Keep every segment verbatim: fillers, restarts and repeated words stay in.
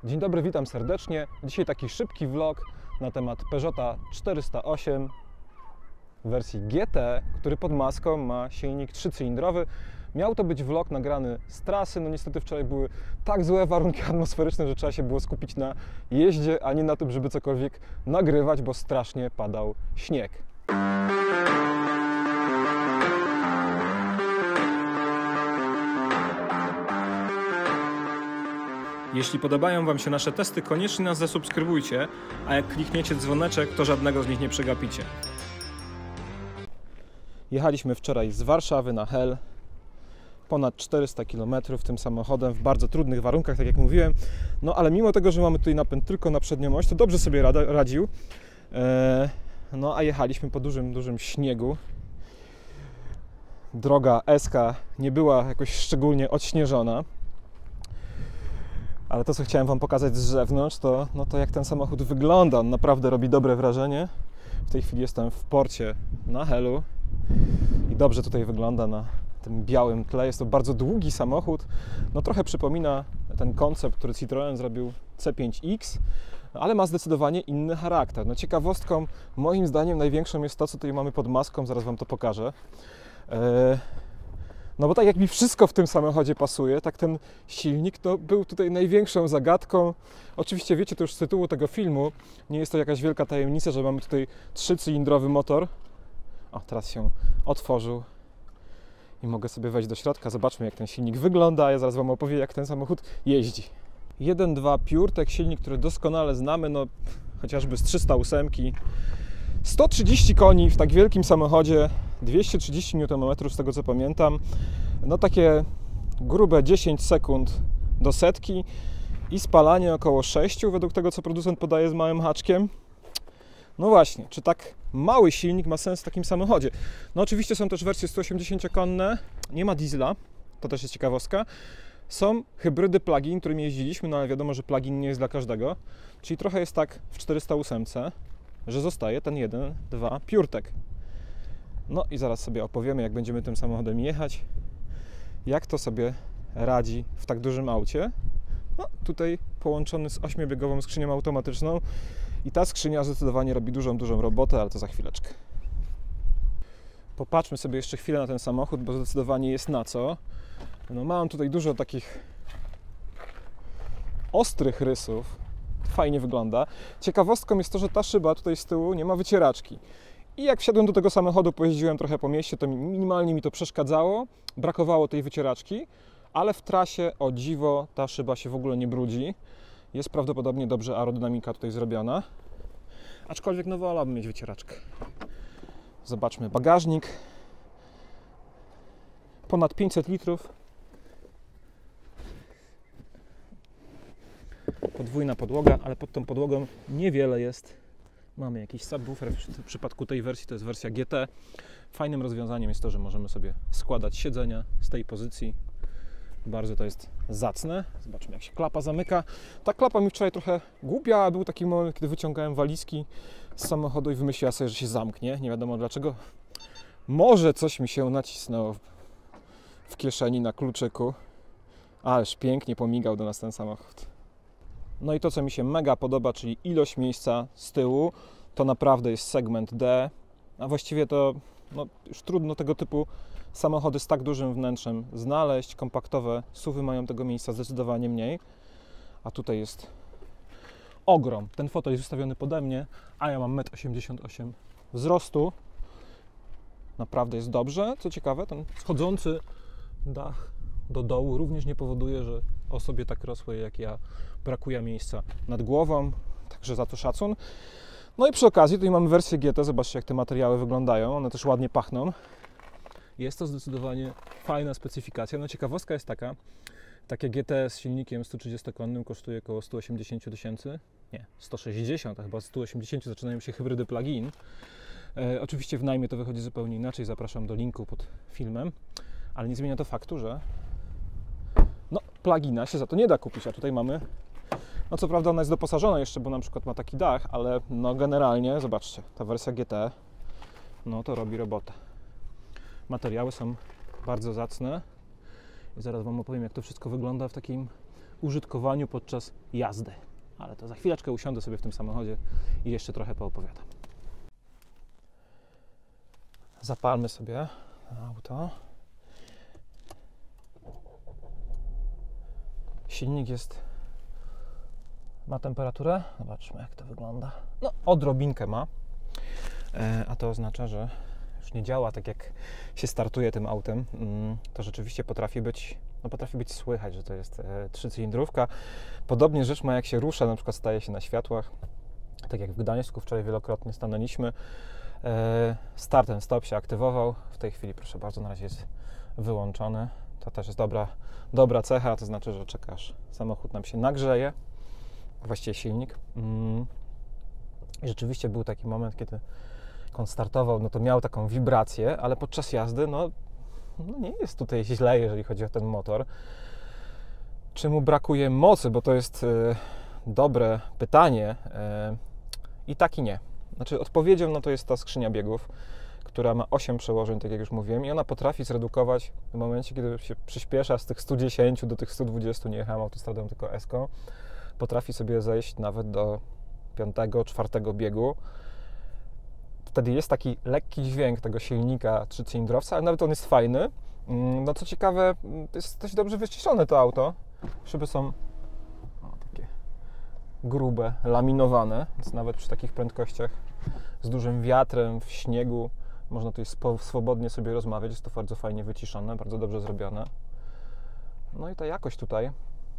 Dzień dobry, witam serdecznie. Dzisiaj taki szybki vlog na temat Peugeota czterysta osiem w wersji G T, który pod maską ma silnik trzycylindrowy. Miał to być vlog nagrany z trasy, no niestety wczoraj były tak złe warunki atmosferyczne, że trzeba się było skupić na jeździe, a nie na tym, żeby cokolwiek nagrywać, bo strasznie padał śnieg. Jeśli podobają Wam się nasze testy, koniecznie nas zasubskrybujcie, a jak klikniecie dzwoneczek, to żadnego z nich nie przegapicie. Jechaliśmy wczoraj z Warszawy na Hel, ponad czterysta kilometrów tym samochodem w bardzo trudnych warunkach, tak jak mówiłem. No ale mimo tego, że mamy tutaj napęd tylko na przednią oś, to dobrze sobie rada, radził. Eee, no a jechaliśmy po dużym, dużym śniegu. Droga S K nie była jakoś szczególnie odśnieżona. Ale to, co chciałem Wam pokazać z zewnątrz, to, no to jak ten samochód wygląda. On naprawdę robi dobre wrażenie. W tej chwili jestem w porcie na Helu i dobrze tutaj wygląda na tym białym tle. Jest to bardzo długi samochód. No trochę przypomina ten koncept, który Citroën zrobił C pięć X, ale ma zdecydowanie inny charakter. No ciekawostką, moim zdaniem, największą jest to, co tutaj mamy pod maską. Zaraz Wam to pokażę. Eee... No bo tak jak mi wszystko w tym samochodzie pasuje, tak ten silnik to był tutaj największą zagadką. Oczywiście wiecie to już z tytułu tego filmu, nie jest to jakaś wielka tajemnica, że mamy tutaj trzycylindrowy motor. O, teraz się otworzył i mogę sobie wejść do środka. Zobaczmy, jak ten silnik wygląda, a ja zaraz Wam opowiem, jak ten samochód jeździ. jeden dwa PureTech, silnik, który doskonale znamy, no chociażby z trzysta osiem. sto trzydzieści koni w tak wielkim samochodzie, dwieście trzydzieści niutonmetrów z tego co pamiętam, no takie grube dziesięć sekund do setki i spalanie około sześć według tego co producent podaje z małym haczkiem. No właśnie, czy tak mały silnik ma sens w takim samochodzie? No oczywiście są też wersje sto osiemdziesięciokonne, nie ma diesla, to też jest ciekawostka. Są hybrydy plug-in, którymi jeździliśmy, no ale wiadomo, że plug-in nie jest dla każdego, czyli trochę jest tak w czterysta osiem, że zostaje ten jeden dwa PureTech. No i zaraz sobie opowiemy, jak będziemy tym samochodem jechać, jak to sobie radzi w tak dużym aucie. No tutaj połączony z ośmiobiegową skrzynią automatyczną i ta skrzynia zdecydowanie robi dużą, dużą robotę, ale to za chwileczkę. Popatrzmy sobie jeszcze chwilę na ten samochód, bo zdecydowanie jest na co. No mam tutaj dużo takich ostrych rysów. Fajnie wygląda. Ciekawostką jest to, że ta szyba tutaj z tyłu nie ma wycieraczki. I jak wsiadłem do tego samochodu, pojeździłem trochę po mieście, to minimalnie mi to przeszkadzało. Brakowało tej wycieraczki, ale w trasie, o dziwo, ta szyba się w ogóle nie brudzi. Jest prawdopodobnie dobrze aerodynamika tutaj zrobiona. Aczkolwiek no wolałbym mieć wycieraczkę. Zobaczmy bagażnik. Ponad pięćset litrów. Podwójna podłoga, ale pod tą podłogą niewiele jest. Mamy jakiś subwoofer, w przypadku tej wersji to jest wersja G T. Fajnym rozwiązaniem jest to, że możemy sobie składać siedzenia z tej pozycji. Bardzo to jest zacne. Zobaczmy, jak się klapa zamyka. Ta klapa mi wczoraj trochę głupia. Był taki moment, kiedy wyciągałem walizki z samochodu i wymyśliła sobie, że się zamknie. Nie wiadomo dlaczego. Może coś mi się nacisnęło w kieszeni na kluczyku. Ależ pięknie pomigał do nas ten samochód. No i to, co mi się mega podoba, czyli ilość miejsca z tyłu, to naprawdę jest segment D, a właściwie to no, już trudno tego typu samochody z tak dużym wnętrzem znaleźć. Kompaktowe suwy mają tego miejsca zdecydowanie mniej, a tutaj jest ogrom. Ten fotel jest ustawiony pode mnie, a ja mam metr osiemdziesiąt osiem wzrostu. Naprawdę jest dobrze. Co ciekawe, ten schodzący dach do dołu również nie powoduje, że osobie tak rosłej jak ja brakuje miejsca nad głową, także za to szacun. No i przy okazji tutaj mamy wersję G T, zobaczcie jak te materiały wyglądają, one też ładnie pachną. Jest to zdecydowanie fajna specyfikacja. No ciekawostka jest taka, takie G T z silnikiem sto trzydziestokonnym kosztuje około sto osiemdziesiąt tysięcy, nie, sto sześćdziesiąt, a chyba sto osiemdziesiąt zaczynają się hybrydy plug-in. E, oczywiście w najmie to wychodzi zupełnie inaczej, zapraszam do linku pod filmem, ale nie zmienia to faktu, że no, plugina się za to nie da kupić, a tutaj mamy, no co prawda ona jest doposażona jeszcze, bo na przykład ma taki dach, ale no generalnie, zobaczcie, ta wersja G T, no to robi robotę. Materiały są bardzo zacne i zaraz Wam opowiem, jak to wszystko wygląda w takim użytkowaniu podczas jazdy. Ale to za chwileczkę usiądę sobie w tym samochodzie i jeszcze trochę poopowiadam. Zapalmy sobie auto. Silnik jest... ma temperaturę? Zobaczmy, jak to wygląda. No, odrobinkę ma, e, a to oznacza, że już nie działa tak, jak się startuje tym autem. Mm, to rzeczywiście potrafi być, no potrafi być słychać, że to jest e, trzycylindrówka. Podobnie rzecz ma, jak się rusza, na przykład staje się na światłach. Tak jak w Gdańsku wczoraj wielokrotnie stanęliśmy. E, start and stop się aktywował. W tej chwili, proszę bardzo, na razie jest wyłączony. To też jest dobra, dobra cecha, to znaczy, że czekasz, samochód nam się nagrzeje. Właściwie silnik. Mm. I rzeczywiście był taki moment, kiedy jak on startował, no to miał taką wibrację, ale podczas jazdy, no, no nie jest tutaj źle, jeżeli chodzi o ten motor. Czy mu brakuje mocy, bo to jest y, dobre pytanie. Y, I tak i nie. Znaczy odpowiedzią na to jest ta skrzynia biegów, która ma osiem przełożeń, tak jak już mówiłem, i ona potrafi zredukować w momencie, kiedy się przyspiesza z tych stu dziesięciu do tych stu dwudziestu, nie jechałem autostradą, tylko eską, potrafi sobie zejść nawet do piątego, czwartego biegu. Wtedy jest taki lekki dźwięk tego silnika trzycylindrowca, ale nawet on jest fajny. No co ciekawe, jest dość dobrze wyciszone to auto. Szyby są o, takie grube, laminowane, więc nawet przy takich prędkościach z dużym wiatrem, w śniegu można tutaj swobodnie sobie rozmawiać. Jest to bardzo fajnie wyciszone, bardzo dobrze zrobione. No i ta jakość tutaj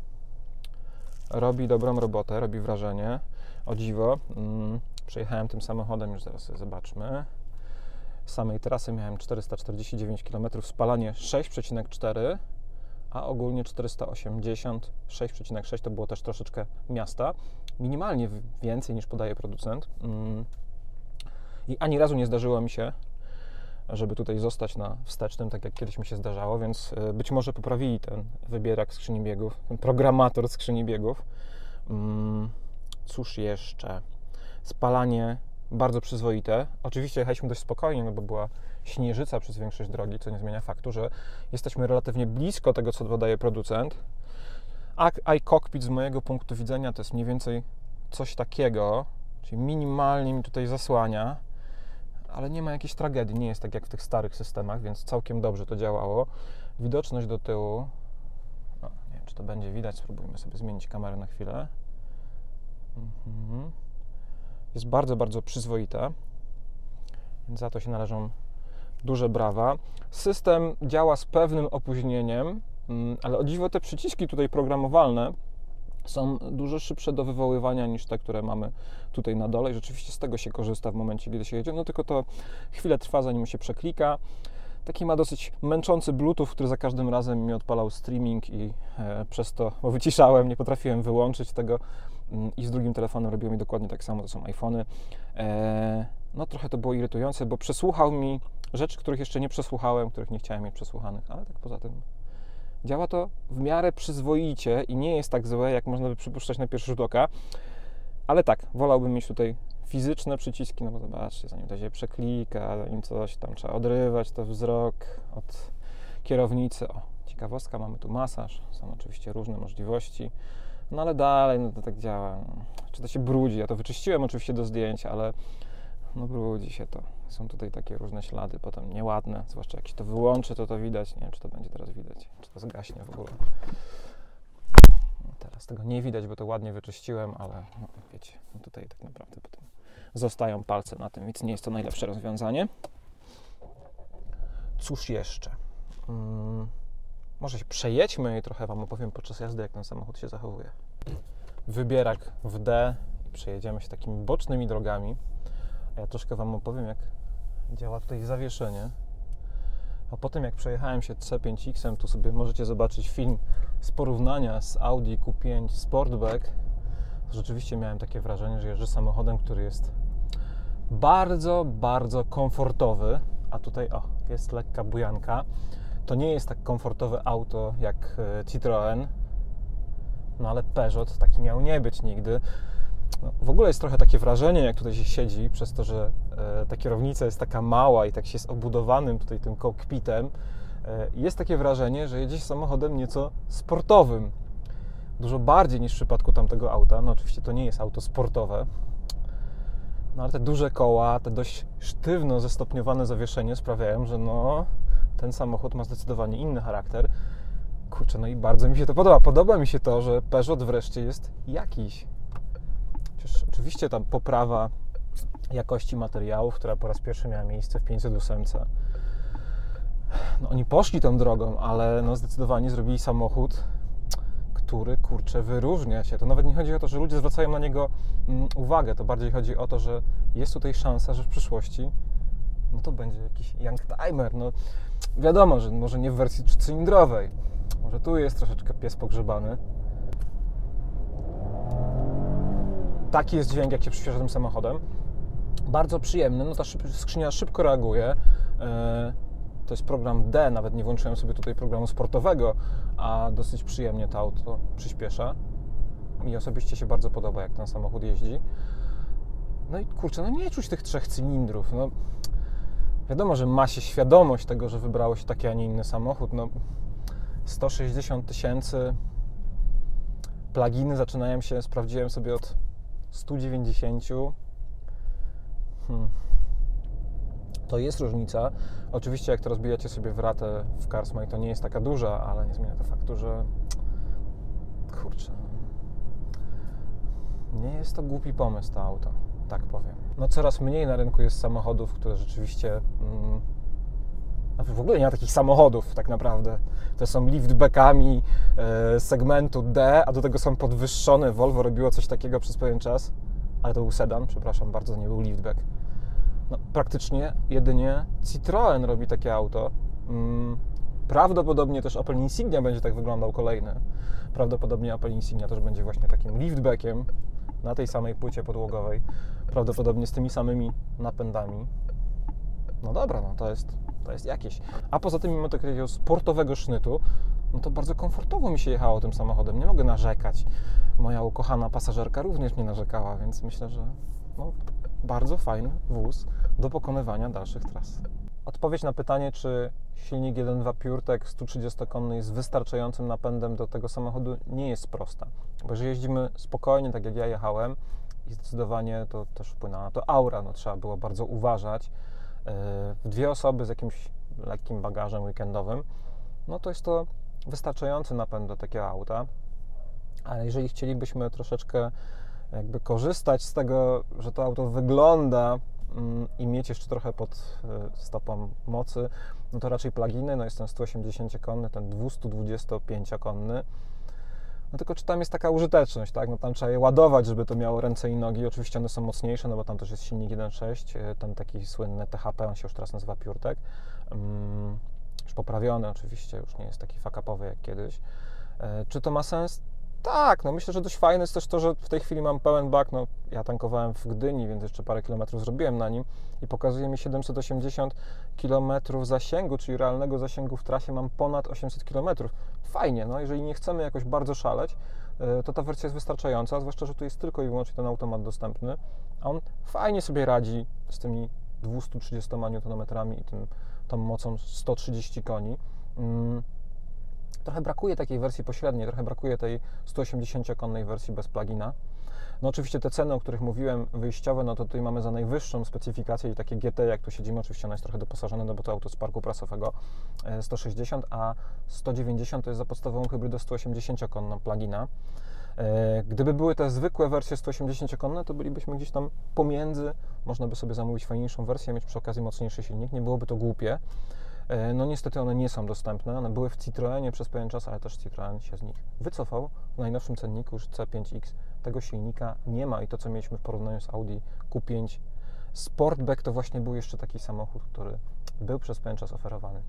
robi dobrą robotę, robi wrażenie. O dziwo, mm, przejechałem tym samochodem, już zaraz sobie zobaczmy. Z samej trasy miałem czterysta czterdzieści dziewięć kilometrów, spalanie sześć przecinek cztery, a ogólnie czterysta osiemdziesiąt, sześć przecinek sześć to było też troszeczkę miasta. Minimalnie więcej niż podaje producent. Mm. I ani razu nie zdarzyło mi się, żeby tutaj zostać na wstecznym, tak jak kiedyś mi się zdarzało, więc być może poprawili ten wybierak skrzyni biegów, ten programator skrzyni biegów. Mm, cóż jeszcze? Spalanie bardzo przyzwoite. Oczywiście jechaliśmy dość spokojnie, no bo była śnieżyca przez większość drogi, co nie zmienia faktu, że jesteśmy relatywnie blisko tego, co podaje producent. A iCockpit z mojego punktu widzenia to jest mniej więcej coś takiego, czyli minimalnie mi tutaj zasłania, ale nie ma jakiejś tragedii, nie jest tak jak w tych starych systemach, więc całkiem dobrze to działało. Widoczność do tyłu, no, nie wiem, czy to będzie widać, spróbujmy sobie zmienić kamerę na chwilę. Mhm. Jest bardzo, bardzo przyzwoita, więc za to się należą duże brawa. System działa z pewnym opóźnieniem, ale o dziwo te przyciski tutaj programowalne są dużo szybsze do wywoływania niż te, które mamy tutaj na dole i rzeczywiście z tego się korzysta w momencie, kiedy się jedzie, no tylko to chwilę trwa, zanim się przeklika. Taki ma dosyć męczący Bluetooth, który za każdym razem mi odpalał streaming i e, przez to, bo wyciszałem, nie potrafiłem wyłączyć tego mm, i z drugim telefonem robiło mi dokładnie tak samo, to są iPhony. E, no trochę to było irytujące, bo przesłuchał mi rzeczy, których jeszcze nie przesłuchałem, których nie chciałem mieć przesłuchanych, ale tak poza tym działa to w miarę przyzwoicie i nie jest tak złe, jak można by przypuszczać na pierwszy rzut oka, ale tak, wolałbym mieć tutaj fizyczne przyciski, no bo zobaczcie, zanim to się przeklika, zanim coś tam trzeba odrywać, to wzrok od kierownicy. O, ciekawostka, mamy tu masaż, są oczywiście różne możliwości, no ale dalej, no to tak działa. Czy to się brudzi? Ja to wyczyściłem oczywiście do zdjęć, ale no brudzi się to. Są tutaj takie różne ślady, potem nieładne, zwłaszcza jak się to wyłączy, to to widać. Nie wiem, czy to będzie teraz widać, czy to zgaśnie w ogóle. No teraz tego nie widać, bo to ładnie wyczyściłem, ale no, wiecie, no tutaj tak naprawdę potem zostają palce na tym, więc nie jest to najlepsze rozwiązanie. Cóż jeszcze? Hmm, może się przejedźmy i trochę Wam opowiem podczas jazdy, jak ten samochód się zachowuje. Wybierak w D i przejedziemy się takimi bocznymi drogami. A ja troszkę Wam opowiem, jak działa tutaj zawieszenie. A potem jak przejechałem się C pięć X em, tu sobie możecie zobaczyć film z porównania z Audi Q pięć Sportback. To rzeczywiście miałem takie wrażenie, że jeżdżę samochodem, który jest bardzo, bardzo komfortowy. A tutaj, o, jest lekka bujanka. To nie jest tak komfortowe auto jak Citroën, no ale Peugeot taki miał nie być nigdy. No, w ogóle jest trochę takie wrażenie, jak tutaj się siedzi, przez to, że e, ta kierownica jest taka mała i tak się jest obudowanym tutaj tym kokpitem, e, jest takie wrażenie, że jedzie się samochodem nieco sportowym. dużo bardziej niż w przypadku tamtego auta. No oczywiście to nie jest auto sportowe, no ale te duże koła, te dość sztywno zestopniowane zawieszenie sprawiają, że no ten samochód ma zdecydowanie inny charakter. Kurczę, no i bardzo mi się to podoba. Podoba mi się to, że Peugeot wreszcie jest jakiś. Przecież oczywiście tam poprawa jakości materiałów, która po raz pierwszy miała miejsce w pięćset osiem. No oni poszli tą drogą, ale no zdecydowanie zrobili samochód, który, kurczę, wyróżnia się. To nawet nie chodzi o to, że ludzie zwracają na niego mm, uwagę, to bardziej chodzi o to, że jest tutaj szansa, że w przyszłości no to będzie jakiś youngtimer. No wiadomo, że może nie w wersji trzycylindrowej, może tu jest troszeczkę pies pogrzebany. Taki jest dźwięk, jak się przyspiesza tym samochodem. Bardzo przyjemny, no ta szyb- skrzynia szybko reaguje. Yy, to jest program D, nawet nie włączyłem sobie tutaj programu sportowego, a dosyć przyjemnie to auto przyspiesza. Mi osobiście się bardzo podoba, jak ten samochód jeździ. No i kurczę, no nie czuć tych trzech cylindrów. No, wiadomo, że ma się świadomość tego, że wybrało się taki, a nie inny samochód. No, sto sześćdziesiąt tysięcy. Pluginy zaczynają się, sprawdziłem sobie, od stu dziewięćdziesięciu. Hmm. To jest różnica. Oczywiście jak to rozbijacie sobie w ratę w CarSmite, to nie jest taka duża, ale nie zmienia to faktu, że kurczę, nie jest to głupi pomysł to auto, tak powiem. No coraz mniej na rynku jest samochodów, które rzeczywiście mm, w ogóle nie ma takich samochodów tak naprawdę. To są liftbackami e, segmentu D, a do tego są podwyższone. Volvo robiło coś takiego przez pewien czas, ale to był sedan, przepraszam bardzo, to nie był liftback. No, praktycznie jedynie Citroen robi takie auto. Hmm, prawdopodobnie też Opel Insignia będzie tak wyglądał kolejny. Prawdopodobnie Opel Insignia też będzie właśnie takim liftbackiem na tej samej płycie podłogowej. Prawdopodobnie z tymi samymi napędami. No dobra, no to jest, to jest jakieś. A poza tym, mimo takiego sportowego sznytu, no to bardzo komfortowo mi się jechało tym samochodem. Nie mogę narzekać. Moja ukochana pasażerka również nie narzekała, więc myślę, że no, bardzo fajny wóz do pokonywania dalszych tras. Odpowiedź na pytanie, czy silnik jeden przecinek dwa PureTech sto trzydziestokonny jest wystarczającym napędem do tego samochodu, nie jest prosta. Bo jeżeli jeździmy spokojnie, tak jak ja jechałem, i zdecydowanie to też wpłynęła na to aura, no trzeba było bardzo uważać. W dwie osoby z jakimś lekkim bagażem weekendowym, no to jest to wystarczający napęd do takiego auta. Ale jeżeli chcielibyśmy troszeczkę jakby korzystać z tego, że to auto wygląda mm, i mieć jeszcze trochę pod y, stopą mocy, no to raczej pluginy, no jest ten sto osiemdziesięciokonny, ten dwieście dwudziestopięciokonny. No tylko czy tam jest taka użyteczność, tak? No tam trzeba je ładować, żeby to miało ręce i nogi. Oczywiście one są mocniejsze, no bo tam też jest silnik jeden przecinek sześć, ten taki słynny T H P, on się już teraz nazywa PureTech. Um, już poprawiony oczywiście, już nie jest taki fuck-upowy jak kiedyś. E, czy to ma sens? Tak, no myślę, że dość fajne jest też to, że w tej chwili mam pełen bak. No ja tankowałem w Gdyni, więc jeszcze parę kilometrów zrobiłem na nim i pokazuje mi siedemset osiemdziesiąt kilometrów zasięgu, czyli realnego zasięgu w trasie mam ponad osiemset kilometrów. Fajnie, no jeżeli nie chcemy jakoś bardzo szaleć, to ta wersja jest wystarczająca, zwłaszcza, że tu jest tylko i wyłącznie ten automat dostępny, a on fajnie sobie radzi z tymi dwieście trzydziestoma niutonometrami i tym, tą mocą sto trzydzieści koni. Mm. Trochę brakuje takiej wersji pośredniej, trochę brakuje tej sto osiemdziesięciokonnej wersji bez plugina. No oczywiście te ceny, o których mówiłem, wyjściowe, no to tutaj mamy za najwyższą specyfikację, czyli takie G T, jak tu siedzimy, oczywiście ono jest trochę doposażone, no bo to auto z parku prasowego sto sześćdziesiąt, a sto dziewięćdziesiąt to jest za podstawową hybrydę sto osiemdziesięciokonną plugina. Gdyby były te zwykłe wersje sto osiemdziesięciokonne, to bylibyśmy gdzieś tam pomiędzy, można by sobie zamówić fajniejszą wersję, mieć przy okazji mocniejszy silnik, nie byłoby to głupie. No niestety one nie są dostępne, one były w Citroenie przez pewien czas, ale też Citroen się z nich wycofał. W najnowszym cenniku już C pięć X tego silnika nie ma i to, co mieliśmy w porównaniu z Audi Q pięć Sportback, to właśnie był jeszcze taki samochód, który był przez pewien czas oferowany.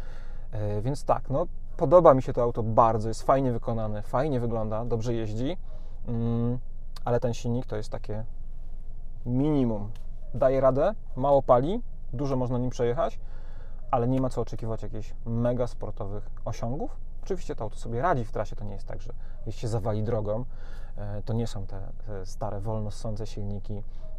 E, więc tak, no podoba mi się to auto bardzo, jest fajnie wykonane, fajnie wygląda, dobrze jeździ, mm, ale ten silnik to jest takie minimum. Daje radę, mało pali, dużo można nim przejechać, ale nie ma co oczekiwać jakichś mega sportowych osiągów. Oczywiście to auto sobie radzi w trasie, to nie jest tak, że jeśli się zawali drogą, to nie są te, te stare, wolno ssące silniki.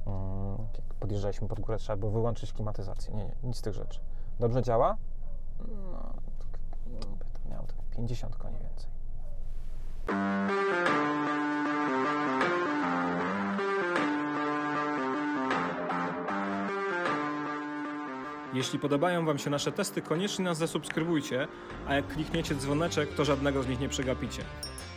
Jak podjeżdżaliśmy pod górę, trzeba było wyłączyć klimatyzację. Nie, nie, nic z tych rzeczy. Dobrze działa? No, to miało to pięćdziesiąt koni więcej. Jeśli podobają Wam się nasze testy, koniecznie nas zasubskrybujcie, a jak klikniecie dzwoneczek, to żadnego z nich nie przegapicie.